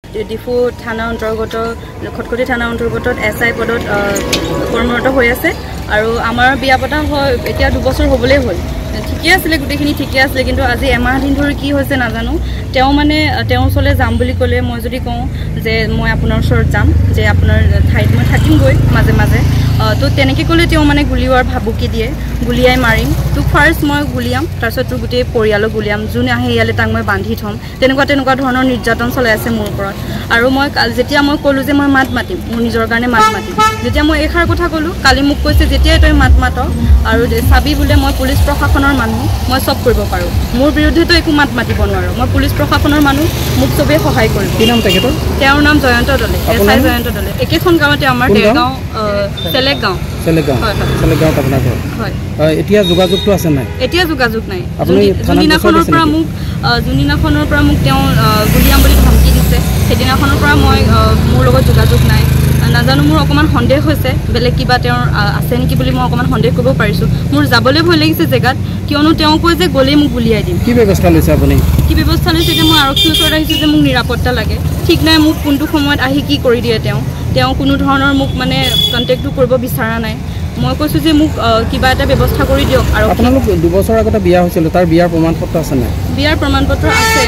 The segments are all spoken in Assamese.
ডিফু থানা অন্তৰ্গত খটখটি থানা অন্তৰ্গত SI পদত কৰ্মৰত হৈ আছে আৰু আমাৰ বিয়া পতা হয় এতিয়া 2 বছৰ হ'বলেই হ'ল ঠিকই আছিল গুটেখিনি ঠিকই আছিল কিন্তু আজি এমাহ দিন ধৰি কি হৈছে নাজানো তেও মানে তেও চলে যাম বুলি কলে মই যদি কওঁ যে মই আপোনাৰ ওচৰত যাম যে আপোনাৰ ঠাইত মই থাকিম গৈ মাজে মাজে তো তেনেকে কলে তেও মানে গুলিওৱাৰ ভাবুকি দিয়ে গুলিয়াই মাৰিম তো ফাৰ্স্ট মই গুলিয়াম তাৰছত তো গুটে পৰিয়ালক গুলিয়াম যোন আহে ইয়ালে তাক মই বান্ধি থম তেনেকুৱা ধৰণৰ নিৰ্যাতন চলাই আছে মোৰ ওপৰত আৰু মই যেতিয়া মই কলো যে মই মাত মাতিম মোৰ নিজৰ কাৰণে মাত মাতিম যেতিয়া মই এখাৰ কথা কলো কালি মোক কৈছে যেতিয়া তই মাত মাত আৰু চাবি বুলে মই পুলিচ প্ৰশাসনৰ মানুহ মই সব কৰিব পাৰো মোৰ বিৰুদ্ধে তো একো মাত মাতিব নোৱাৰো মই পুলিচ প্ৰশাসনৰ মানুহ মোক সবে সহায় কৰিব কি নাম তেখেতৰ তেওঁৰ নাম জয়ন্ত দলে SI জয়ন্ত দলে একেখন গাঁৱতে আমাৰ দেৰগাঁও চেলেগাঁও আপোনাৰ ঘৰ হয় এতিয়া যোগাযোগটো আছে নাই এতিয়া যোগাযোগ নাই জুনিনাখনৰ পৰা মোক তেওঁ গুলিয়াম বুলি ধমকি দিছে সেদিনাখনৰ পৰা মই মোৰ লগত যোগাযোগ নাই নাজানো মোৰ অকমান সন্দেহ হৈছে বেলেগ কিবা তেওঁৰ আছে নেকি বুলি মই অকমান সন্দেহ কৰিব পাৰিছো মোৰ যাবলৈ ভয় লাগিছে জেগাত কিয়নো তেওঁ কয় যে গলে মোক গুলিয়াই দিম কি ব্যৱস্থা লৈছে আপুনি কি ব্যৱস্থা লৈছে যে মই আৰক্ষীৰ ওচৰত আহিছো যে মোক নিৰাপত্তা লাগে ঠিক নাই মোক কোনটো সময়ত আহি কি কৰি দিয়ে তেওঁ কোনো ধৰণৰ মোক মানে কন্টেক্টটো কৰিব বিচৰা নাই মই কৈছো যে মোক কিবা এটা ব্যৱস্থা কৰি দিয়ক আৰু আপোনালোক 2 বছৰ আগতে বিয়া হৈছিল তাৰ বিয়াৰ প্ৰমাণপত্ৰ আছে নাই বিয়াৰ প্ৰমাণপত্ৰ আছে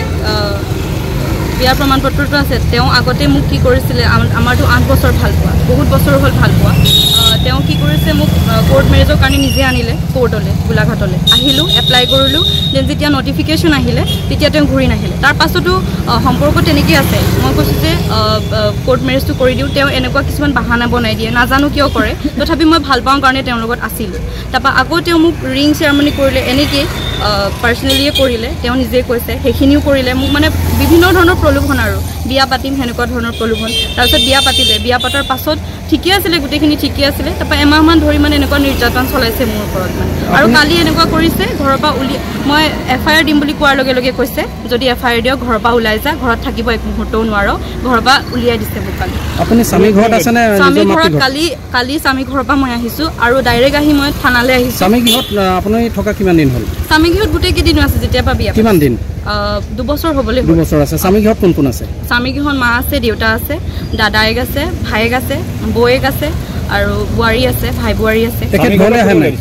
বিয়াৰ প্ৰমাণপত্ৰটো আছে তেওঁ আগতে মোক কি কৰিছিলে আমাৰটো 8 বছৰ ভাল পোৱা বহুত বছৰ হ'ল ভাল পোৱা তেওঁ কি কৰিছে মোক কোৰ্ট মেৰেজৰ কাৰণে নিজে আনিলে কোৰ্টলে গোলাঘাটলে আহিলো এপ্লাই কৰিলো দেন যেতিয়া নটিফিকেশন আহিলে তেতিয়া তেওঁ ঘূৰি নাহিলে তাৰ পাছতো সম্পৰ্ক তেনেকৈ আছে মই কৈছো যে কোৰ্ট মেৰেজটো কৰি দিও তেওঁ এনেকুৱা কিছুমান বাহানা বনাই দিয়ে নাজানো কিয় কৰে তথাপি মই ভাল পাওঁ কাৰণে তেওঁৰ লগত আছিল তাৰপা আকৌ তেওঁ মোক ৰিং চেৰেমনি কৰিলে এনেকৈ পাৰ্সোনালিয়ে কৰিলে তেওঁ নিজে কৈছে হেখিনিও কৰিলে মোক মানে বিভিন্ন ধৰণৰ প্ৰলোভন আৰু বিয়া পাতিম হেনেকুৱা ধৰণৰ প্ৰলোভন তাৰপিছত বিয়া পাতিলে বিয়া পাতাৰ পাছত ঠিকই আছিল গুটেখিনি ঠিকই আছিল তাৰপা এমাহ মান ধৰি মানে এনেকুৱা নিৰ্যাতন চলাইছে মোৰ ওপৰত মানে আৰু কালি এনেকুৱা কৰিছে ঘৰৰ পৰা মই FIR দিম বুলি কোৱাৰ লগে লগে কৈছে যদি FIR দিও ঘৰৰ পৰা ওলাই যা ঘৰত থাকিব এক মুহূৰ্তও নোৱাৰো ঘৰৰ পৰা উলিয়াই দিছে মোক কালি আপুনি স্বামী ঘৰত আছে নে স্বামী ঘৰত কালি স্বামী ঘৰৰ পৰা মই আহিছো আৰু ডাইৰেক্ট আহি মই থানালে আহিছো স্বামী ঘৰত আপুনি থকা কিমান দিন হ'ল স্বামী ঘৰত গুটে কি দিন আছে যেতিয়া পা বিয়া কিমান দিন 2 বছৰ হ'বলে 2 বছৰ আছে স্বামী ঘৰত কোন আছে স্বামী ঘৰত মা আছে দেউতা আছে দাদায়েক আছে ভাইয়েক আছে বৌয়েক আছে আৰু বুৱাৰী আছে ভাই বুৱাৰী আছে তেখেত ঘৰলে আহে নাই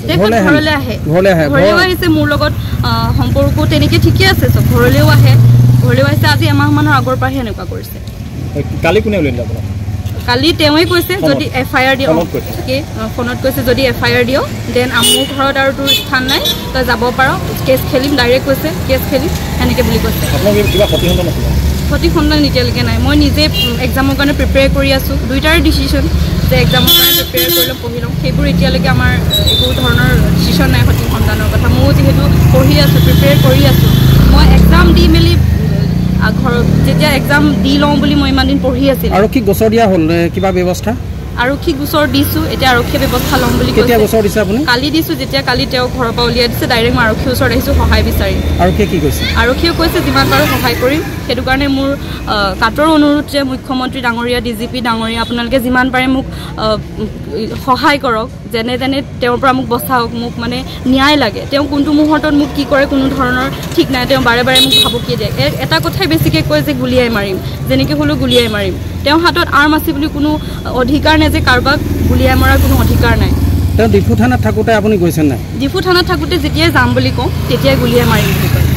ঘৰলে আহিছে মোৰ লগত সম্পৰ্ক তেনেকৈ ঠিকই আছে সব ঘৰলেও আহিছে আজি এমাহ মানৰ আগৰ পৰা হেনেকুৱা কৰিছে কালি কোনে উলিয়ালে আপোনাক কালি তেওঁই কৈছে যদি FIR দিও কি ফোনত কৈছে যদি FIR দিও দেন আমু ঘৰত আৰু তোৰ স্থান নাই তই যাব পাৰ কেছ খেলিম ডাইৰেক্ট কৈছে কেছ খেলিম এনেকৈ বুলি কৈছে আপোনাক কিবা প্ৰতিসন্ধান নিতিয়ালৈকে নাই মই নিজে এক্সামৰ কাৰণে প্ৰিপেয়াৰ কৰি আছো দুইটাৰ ডিসিশন যে এক্সামৰ কাৰণে প্ৰিপেয়াৰ কৰি পঢ়ি লওঁ সেইবোৰ এতিয়ালৈকে আমাৰ একো ধৰণৰ ডিসিশন নাই প্ৰতিসন্ধানৰ কথা মই যেহেতু পঢ়ি আছো প্ৰিপেয়াৰ কৰি আছো মই এক্সাম দি মেলি ঘৰত যেতিয়া এক্সাম দি লওঁ বুলি মই ইমান দিন পঢ়ি আছিল আৰু কি গোচৰ দিয়া হ'ল কিবা ব্যৱস্থা আৰক্ষী গোচৰ দিছো এতিয়া আৰক্ষী ব্যৱস্থা লম বুলি কৈছে কেতিয়া গোচৰ দিছে আপুনি কালি দিছো যেতিয়া কালি তেওঁ ঘৰৰ পৰা উলিয়াই দিছে ডাইৰেক্ট মই আৰক্ষী ওচৰত আহিছো সহায় বিচাৰি আৰক্ষীয়ে কি কৈছে আৰক্ষীয়ে কৈছে যিমান পাৰো সহায় কৰিম সেইটো কাৰণে মোৰ কাটৰ অনুৰোধ যে মুখ্যমন্ত্ৰী ডাঙৰীয়া DGP ডাঙৰীয়া আপোনালোকে যিমান পাৰে মোক সহায় কৰক যেনে যেনে তেওঁৰ পৰা মোক বচাওক মোক মানে ন্যায় লাগে তেওঁ কোনটো মুহূৰ্তত মোক কি কৰে কোনো ধৰণৰ ঠিক নাই তেওঁ বাৰে বাৰে মোক ভাবুকি দিয়ে এটা কথাই বেছিকৈ কয় যে গুলিয়াই মাৰিম যেনেকৈ হলো গুলিয়াই মাৰিম তেওঁ হাতত আৰ্ম আছে বুলি কোনো অধিকাৰ নাই যে কাৰোবাক গুলিয়াই মৰাৰ কোনো অধিকাৰ নাই তেওঁ ডিফু থানাত থাকোতে আপুনি গৈছে নাই ডিফু থানাত থাকোতে যেতিয়াই যাম বুলি কওঁ তেতিয়াই গুলিয়াই মাৰিম বুলি কয়